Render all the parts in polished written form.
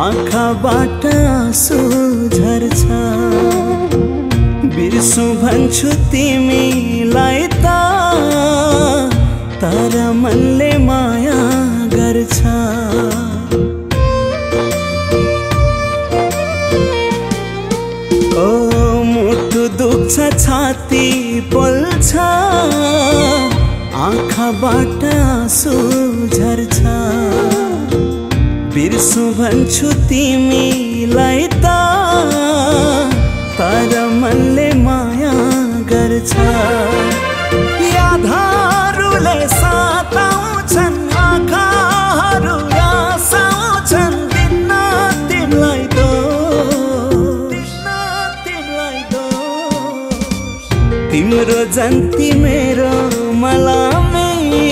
आँखाबाट आँसु झर्छ बिर्सु भन्छु तिमीलाई त तर मनले माया गर्छ ओ मुटु दुख्छ छाती पोल्छ आँखाबाट आँसु झर्छ बिर्सु भन्छु तिमीलाई त तर मनले माया गर्छ यादहरूले सताउँछन् आँखाहरू आसाउँछन् दिन तिमीलाई दोष तिम्रो जन्ती मेरो मलामी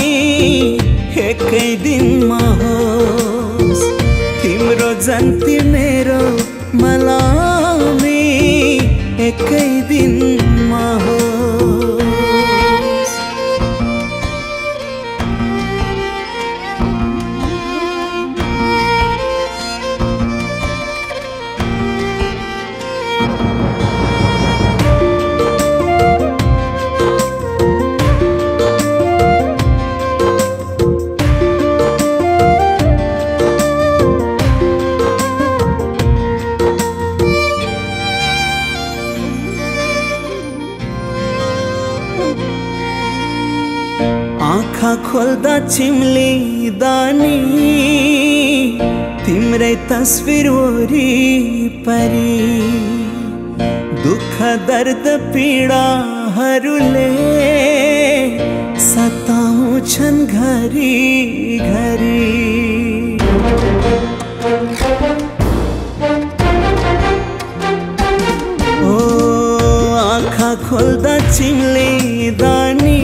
एकै दिनमा होस् तिम्रो जन्ती मेरो मलामी एकै दिनमा होस् आँखा खोल्दा चिम्लिँदा नि तिम्रै तस्बिर वरिपरि दुःख दर्द पीडाहरूले सताउँछन् घरी घरी ओ आँखा खोल्दा चिम्लिँदा नि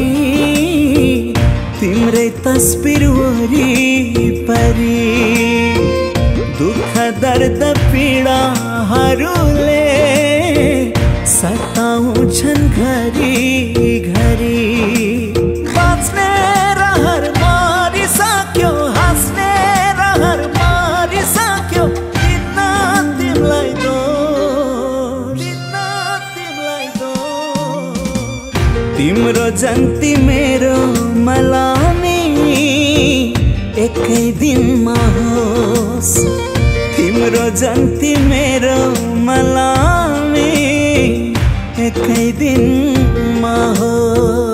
तिम्रै तस्बिर वरिपरि दुःख दर्द पीडाहरूले सताउँछन् घरी घरी बाँच्ने रहर मारिसक्यो हाँस्ने रहर मारिसक्यो दिन तिमीलाई दोष तिम्रो जन्ती मेरो मलामी एकै दिनमा होस् तिम्रो जन्ती मेरो मलामी एकै दिनमा होस्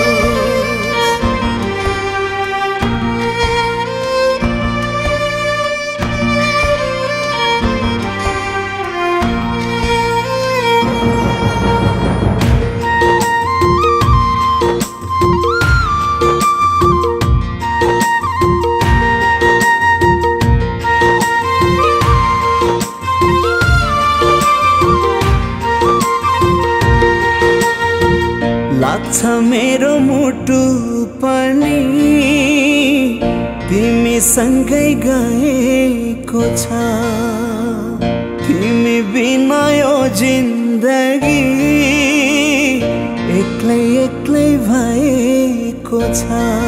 लाग्छ मेरो मुटु पनि तिमीसँगै गएको छ तिमी बिना यो जिन्दगी एक्लै एक्लै भएको छ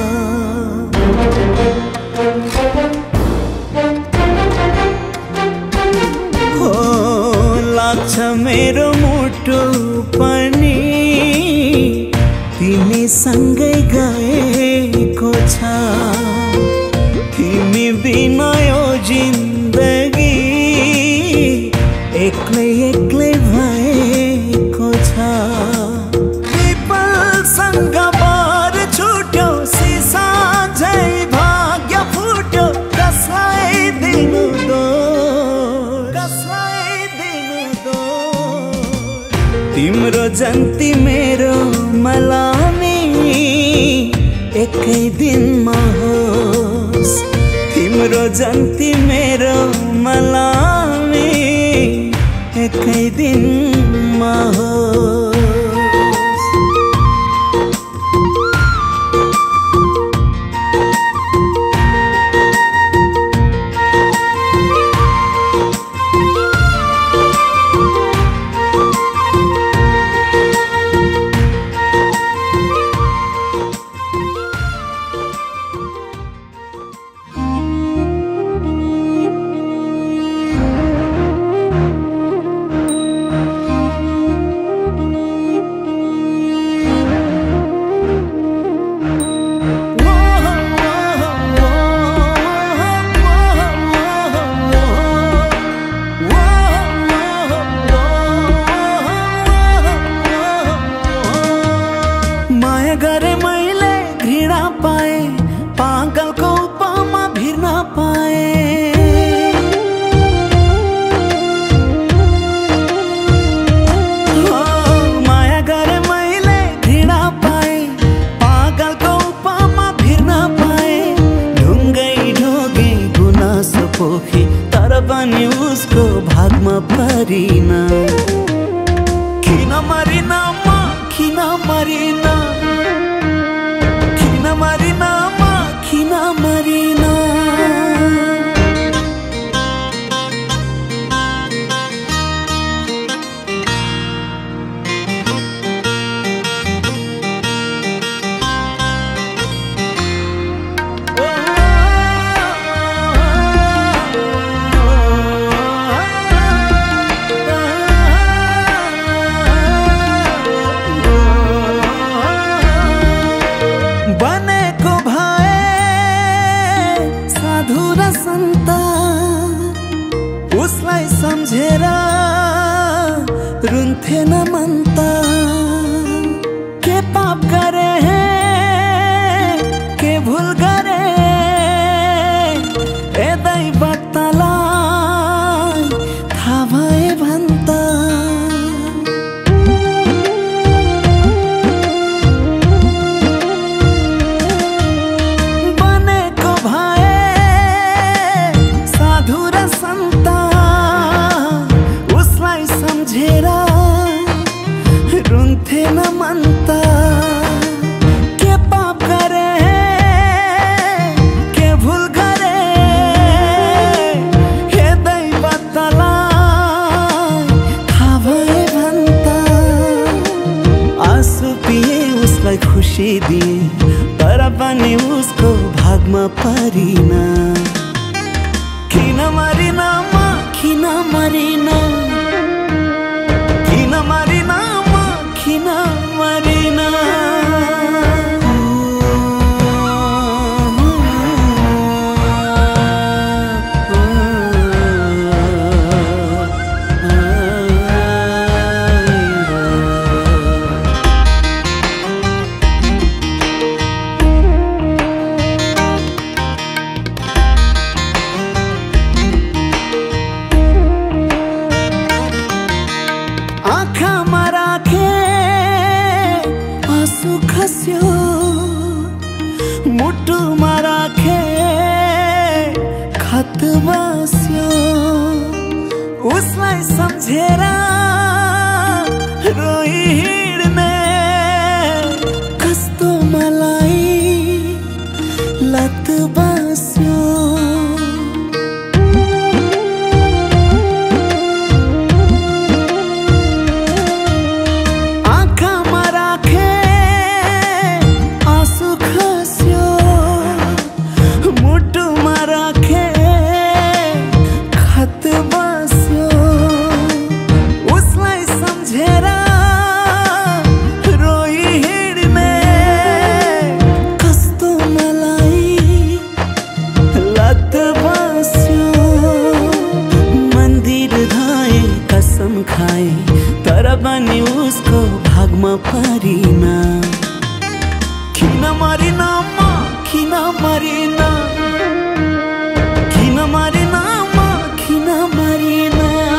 हो लाग्छ मेरो मुटु पनि तिमीसँगै गएको छ तिमी बिना यो जिन्दगी एक्लै एक्लै भएको छ पिपलसँग बार छुट्यो सिसा झै भाग्य फुट्यो कसलाई दिनु दोष तिम्रो जन्ती मेरो मलामी एकै दिनमा होस् तिम्रो जन्ती मेरो मलामी एकै दिनमा होस् पोखे तर पनि उसको भागमा परिन। किन मरिन म किन मरिन किन मरिन म किन मरिन। सम्झेर रुन्थे न मन त के पाप गरे के भूल गरे ए दैवतलाई थाहा भए भन्छ। बनेको भए साधु र सन्त सम्झेर रुन्थे न मन त के पाप गरे के भूल गरे हे दैवतलाई थाहा भए भन्छ। आँसु पिए उसलाई खुसी दिए तर पनि उसको भागमा परिन। किन मरिन म किन मरिन किन मरिन म किन मरिन। मुटुमा राखे खत बस्यो उसलाई सम्झेर रोई हिँड्ने कस्तो मलाई लत बस्यो। खाए तर पनि उसको भागमा परिन। किन मरिन म किन मरिन किन मरिन म किन मरिन।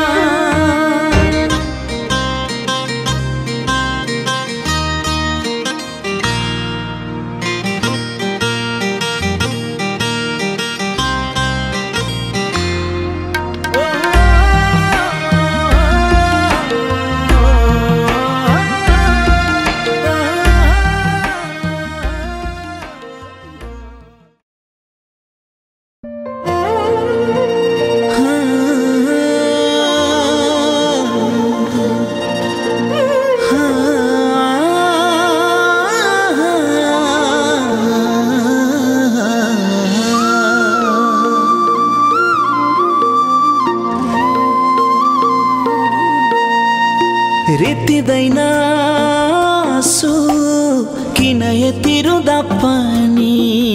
रित्तिदैन आँसु किन यति रुँदा पनि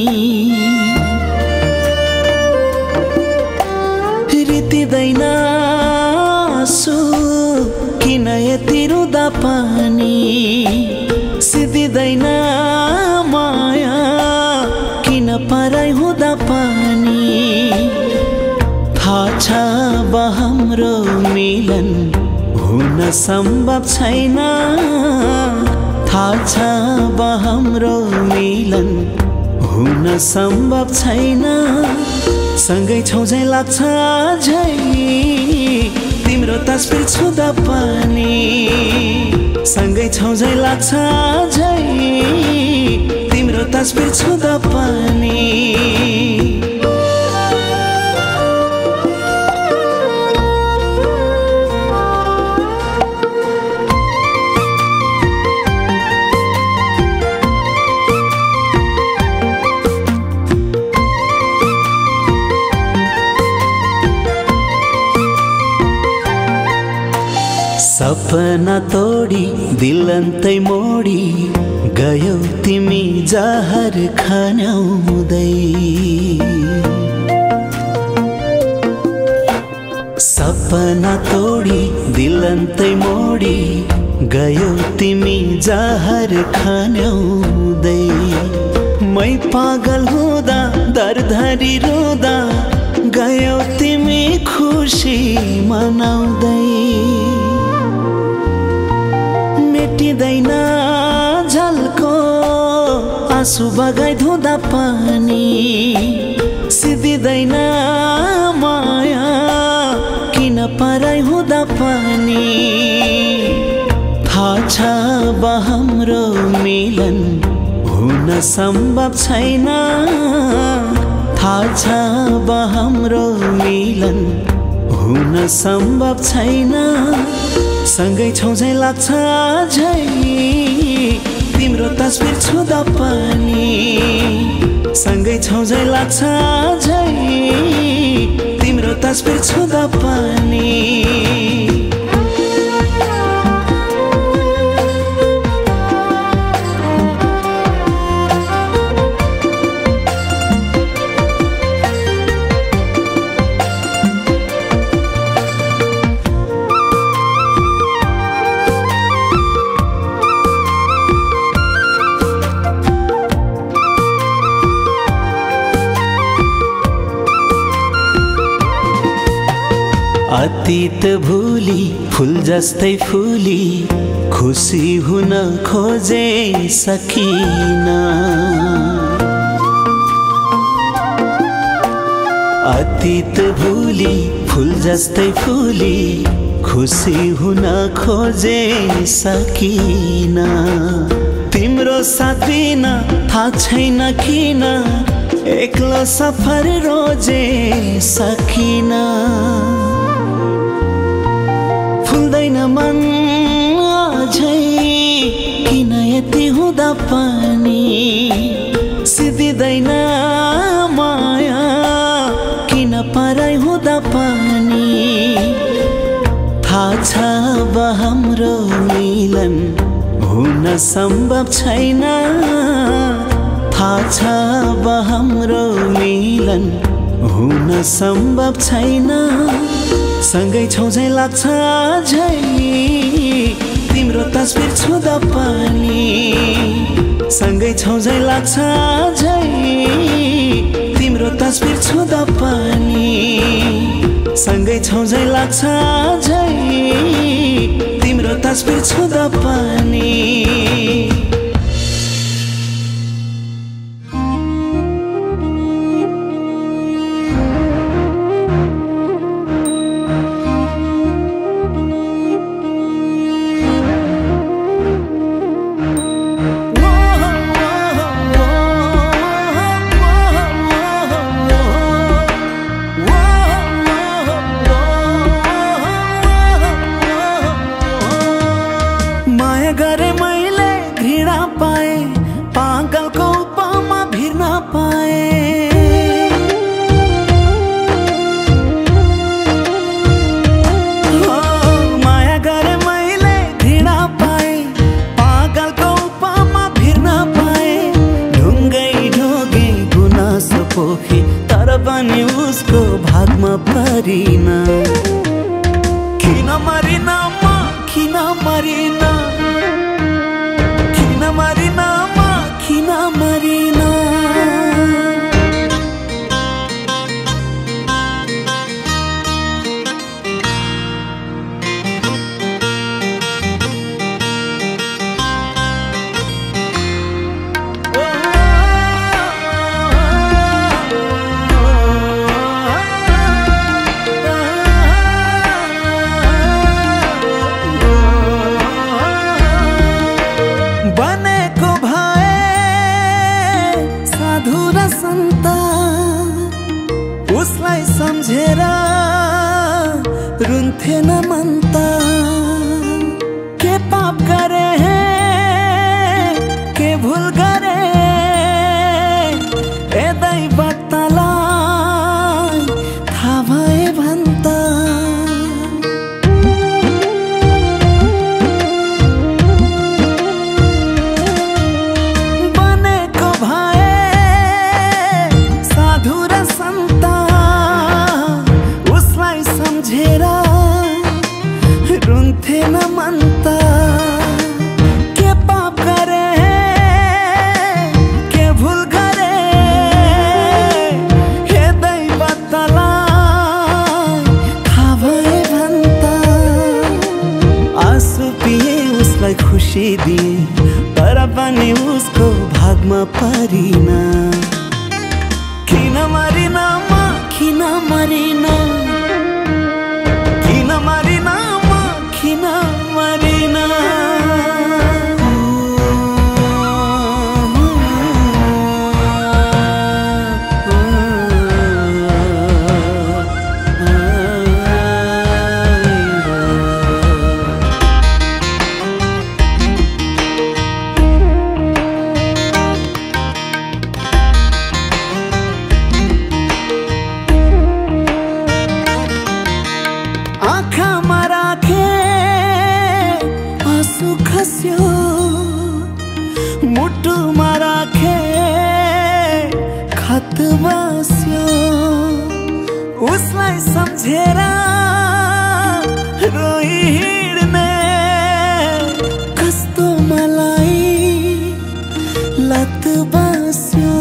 रित्तिदैन आँसु किन यति रुँदा पनि सिद्धिदैन माया किन पराई हुँदा पनि थाहा छ अब हाम्रो मिलन हुन सम्भव छैन। थाहा छ अब हाम्रो मिलन हुन सम्भव छैन। सँगै छौँ झै लाग्छ झै तिम्रो तस्बिर छुँदा पनि सँगै छौँ झै लाग्छ झै तिम्रो तस्बिर छुँदा पनि सपना तोडी दिलन्तै मोडी गयौ तिमी जहर खान्याउँदै सपना तोडी दिलन्तै मोडी गयौ तिमी जहर खान्याउँदै मै पागल हुँदा दरधरी रुँदा गयौ तिमी खुसी मनाउँदै मेटिँदैन झल्को आँसु बगाई धुँदा पनि सिद्धिँदैन माया किन पराई हुँदा पनि थाहा छ अब हाम्रो मिलन हुन सम्भव छैन थाहा छ अब हाम्रो मिलन हुन सम्भव छैन सँगै छौँ झै लाग्छ झै तिम्रो तस्बिर छुँदा पनि सँगै छौँ झै लाग्छ झै तिम्रो तस्बिर छुँदा पनि अतीत भुली फूल जस्तै फुली खुसी हुन खोजे सकिन अतीत भुली फूल जस्तै फुली खुसी हुन खोजे सकिन तिम्रो साथ बिना थाहा छैन किन एक्लो सफर रोजे सकिन फुल्दैन मन अझै किन यति हुँदा पनि सिद्धिँदैन माया किन पराई हुँदा पनि थाहा छ अब हाम्रो मिलन हुन सम्भव छैन थाहा छ अब हाम्रो मिलन हुन सम्भव छैन सँगै छौँ झै लाग्छ झै तिम्रो तस्बिर छुँदा पनि सँगै छौँ झै लाग्छ झै तिम्रो तस्बिर छुँदा पनि सँगै छौँ झै लाग्छ झै तिम्रो तस्बिर छुँदा पनि गरे मैले घृणा पाए पागलको उपमा भिर्न पाए माया गरे मैले घृणा पाए पागलको उपमा भिर्न पाए ढुङ्गै ढोगे गुनासो पोखे तर पनि उसको भागमा परिन किन मरिन म किन मरिन Marina, Makina Marina रुन्थेन मन त के पाप गरे के भूल गरे ए दैवतलाई थाहा भए भन्छ बनेको भए साधु र सन्त उसलाई सम्झेर रुन्थेन मन त के पाप गरे के भूल गरे हे दैवतलाई थाहा भए भन्छ आँसु पिए उसलाई खुसी दिए तर पनि उसको भागमा परिन किन मरिन म किन मरिन किन मरिन म किन मरिन आँखामा राखे आँसु खस्यो मुटुमा राखे खत बस्यो उसलाई सम्झेर रोई हिँड्ने कस्तो मलाई लत बस्यो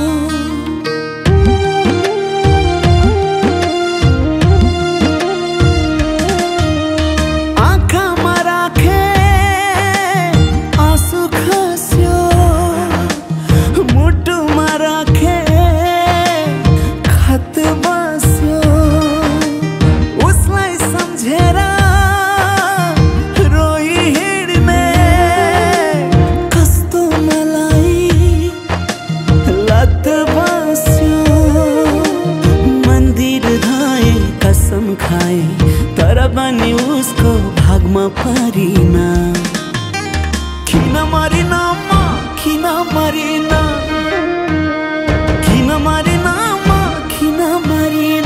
खाए तर पनि उसको भागमा परिन किन मरिन म किन मरिन किन मरिन म किन मरिन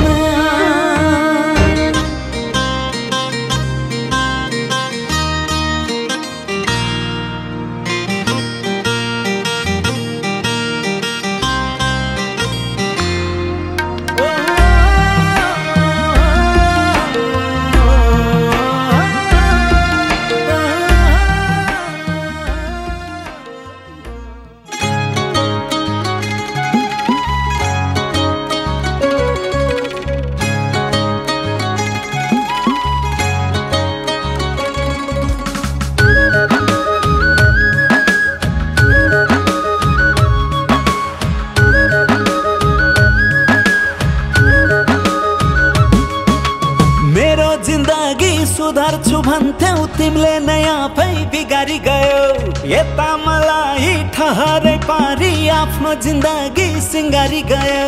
सुधार्छु भन्थ्यौ तिमीले नै आफै बिगारी गयो यता मलाई ठहरै पारी आफ्नो जिन्दगी सिंगारी गयो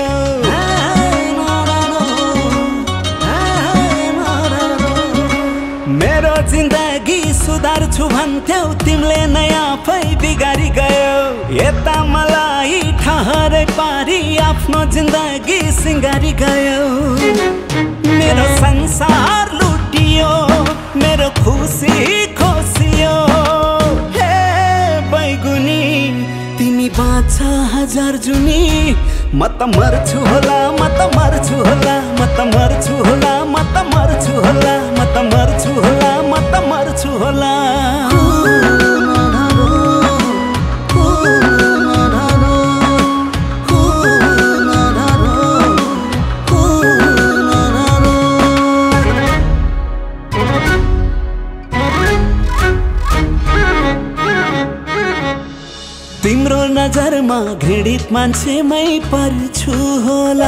मेरो जिन्दगी सुधार्छु भन्थ्यौ तिमीले नै आफै बिगारी गयो यता मलाई ठहरै पारी आफ्नो जिन्दगी सिंगारी गयो मेरो संसार लुटियो मेरो खुसी खोसियो हे बैगुनी तिमी बाँच हजार जुनी म त मर्छु होला म त मर्छु होला म त मर्छु होला म त मर्छु होला म त मर्छु होला म त मर्छु होला तिम्रो नजरमा घृणित मान्छेमै पर्छु होला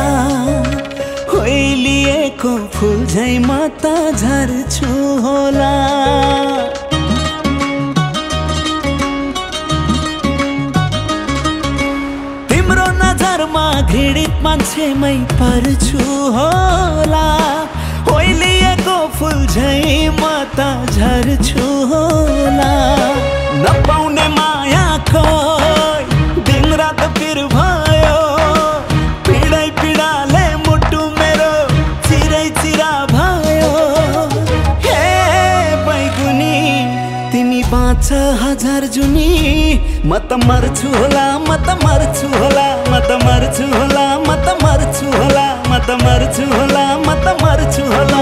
होइलिएको फुल झै म त झर्छु होला तिम्रो नजरमा घृणित मान्छेमै पर्छु होला होइलिएको फुल झै त झर्छु होला नपाउने माया खोइ दिन रात पिर भयो पीडै पीडाले मुटु मेरो चिरै चिरा भयो हे बैगुनी तिमी बाँच हजार जुनी म त मर्छु होला म त मर्छु होला म त मर्छु होला म त मर्छु होला म त मर्छु होला म त मर्छु होला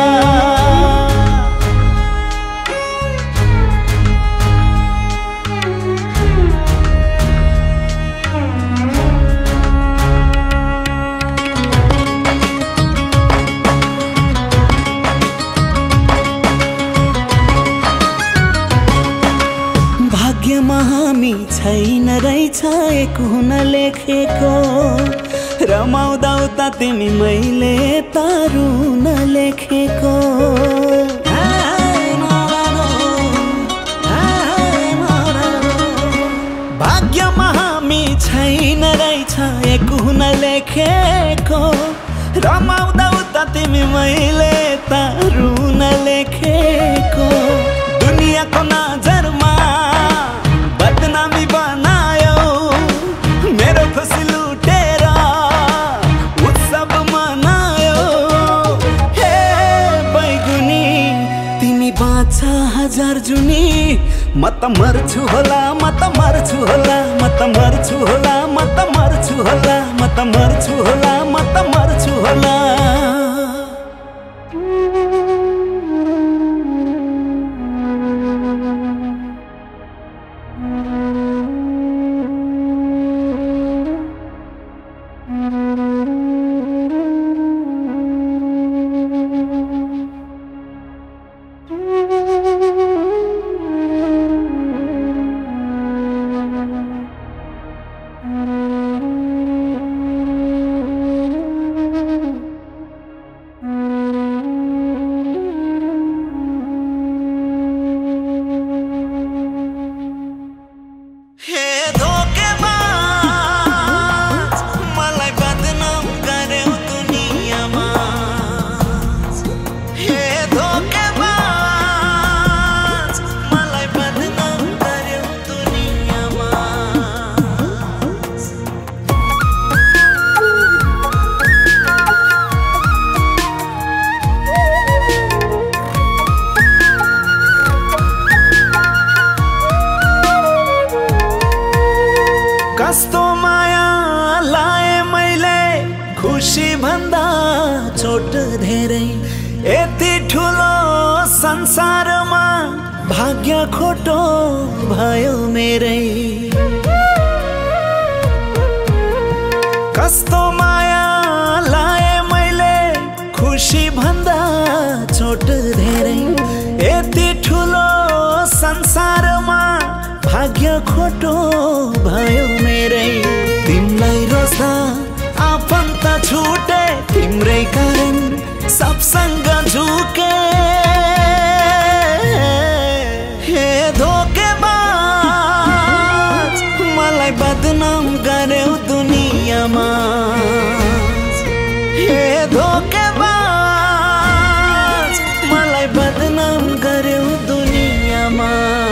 भाग्यमा हामी छैन रहेछ एक हुन लेखेको रमाउँदा उता तिमी मैले तारुन लेखेको भाग्यमा हामी छैन रहेछ एक हुन लेखेको रमाउँदा उता तिमी मैले तारुन लेखेको दुनियाँको नजरमा बदनामी बनायो मेरो खुसी लुटेर उत्सव मनायो हे बैगुनी तिमी बाँच हजार जुनी म त मर्छु होला म त मर्छु होला म त मर्छु होला म त मर्छु होला म त मर्छु होला म त मर्छु होला कस्तो माया लाए मैले खुसी भन्दा चोट धेरै यति ठुलो संसारमा भाग्य खोटो भयो मेरै कस्तो माया लाए मैले खुसी भन्दा चोट धेरै यति ठुलो संसारमा भाग्य खोटो भयो मेरै तिमीलाई रोज्दा आफन्त छुटे तिम्रै कारण सबसँग झुके हे धोकेबाज मलाई बदनाम गर्यौ दुनियाँमा हे धोकेबाज मलाई बदनाम गर्यौ दुनियाँमा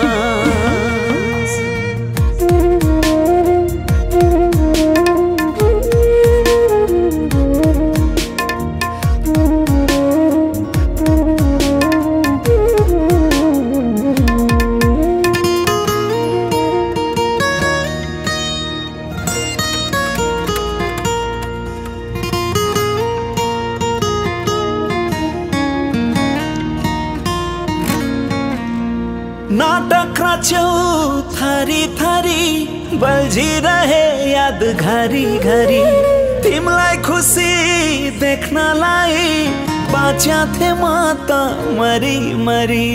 नाटक रच्यौ थरी थरी बल्झिरहे याद घरी घरी तिमीलाई खुसी देख्नलाई बाँच्या थे म त मरी मरी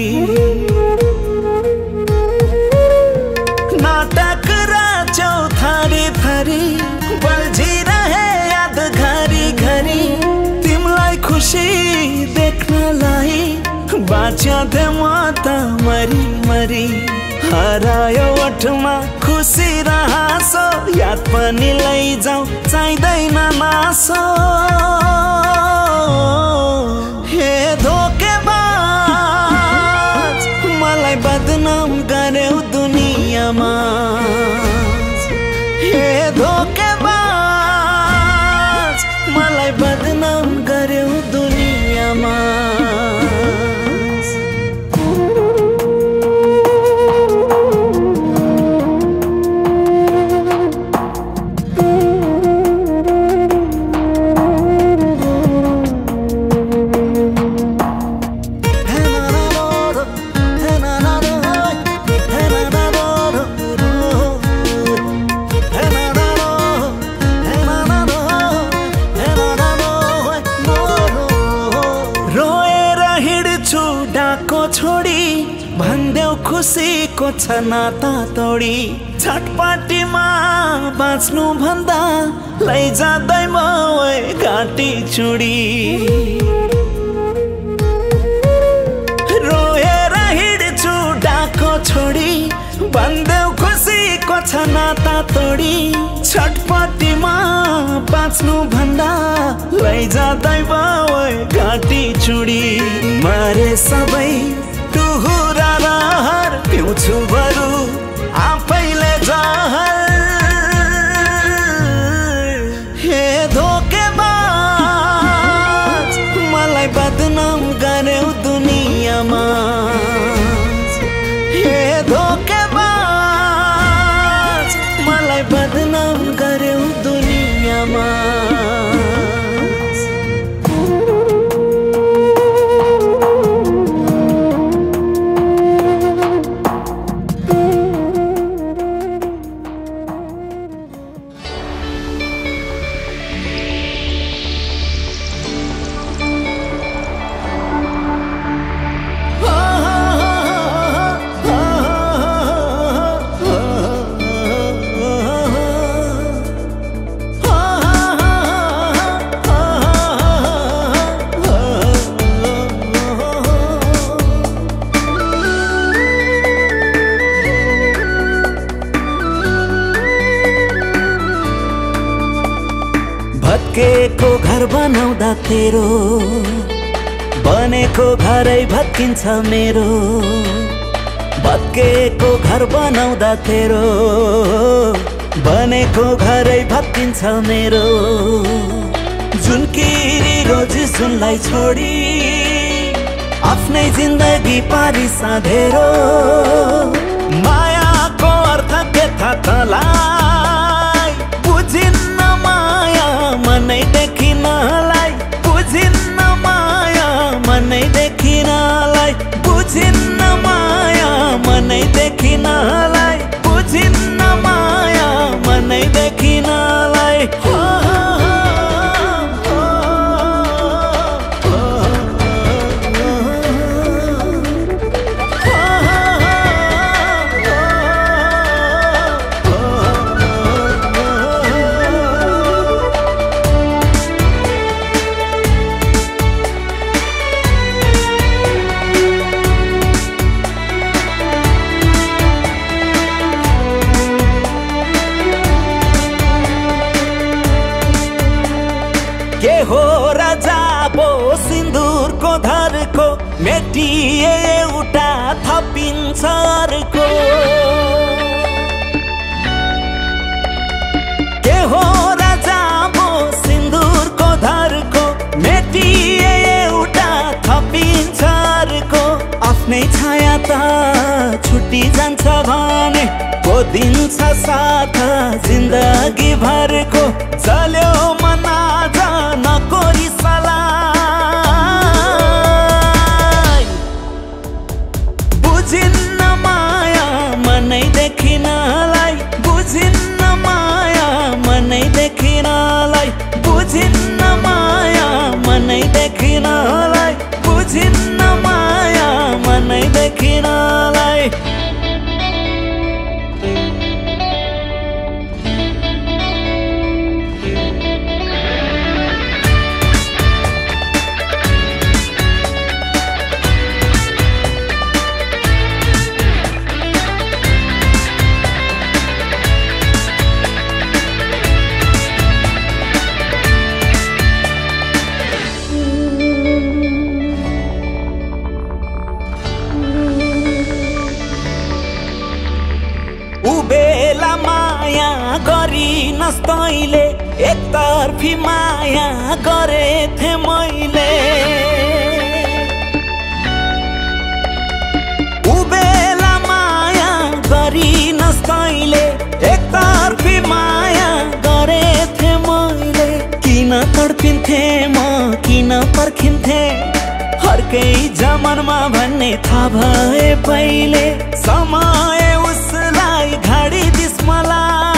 नाटक रच्यौ थरी थरी बल्झिरहे याद घरी घरी तिमीलाई खुसी देख्नलाई बाँच्या थे म त मरी मरी हरायो ओठमा खुसी र हाँसो याद पनि लैजाऊ चाहिँदैन नासो हे धोकेबाज खुसीको छ नाता तोडी छटपटीमा बाँच्नु भन्दा लैजाँदै म घाँटी चुडी रोएर हिँड्छु डाको छोडी भन्देऊ खुसीको छ नाता तोडी छटपटीमा बाँच्नु भन्दा लैजाँदै म घाँटी चुडी मरे सबै टुहुरा रहर पिउँछु बरु आफैले जहर हे धोकेबाज मलाई बदनाम गर्यौ दुनियाँमा हे धोकेबाज मलाई बदनाम गर्यौ दुनियाँमा भत्केको घर बनाउँदा तेरो बनेको घरै भत्किन्छ मेरो भत्केको घर बनाउँदा तेरो बनेको घरै भत्किन्छ मेरो जुन किरी रोजी सुनलाई छोडी आफ्नै जिन्दगी पारी साधेरो मायाको अर्थ के थाहा तँलाई बुझिन्न माया मनै देखिनलाई बुझिन्न माया मनै देखिनलाई बुझिन्न माया मनै देखिनलाई बुझिन्न माया मनै देखिनलाई के हो राजाबो सिन्दुरको धरको मेटिए एउटा थपिन्छ अर्को के हो राजाबो सिन्दुरको धरको मेटिए एउटा थपिन्छ अर्को आफ्नै छाया त छुट्टी जान्छ भने दिन्छ साथ जिन्दगी भरको चल्यो मना नकोरी सलाई बुझिन्न माया मनै देखिनलाई बुझिन्न माया मनै देखिनलाई बुझिन्न माया मनै देखिनलाई बुझिन्न माया मनै देखिनलाई उबेला माया गरिनस् तैले एकतर्फी माया गरेथे मैले उबेला माया गरिनस् तैले एकतर्फी माया गरेथे मैले किन तडपिन्थे म किन पर्खिन्थे हर्कै जमानमा भन्ने थाहा भए पहिले समय उसलाई घाडी दिस मलाई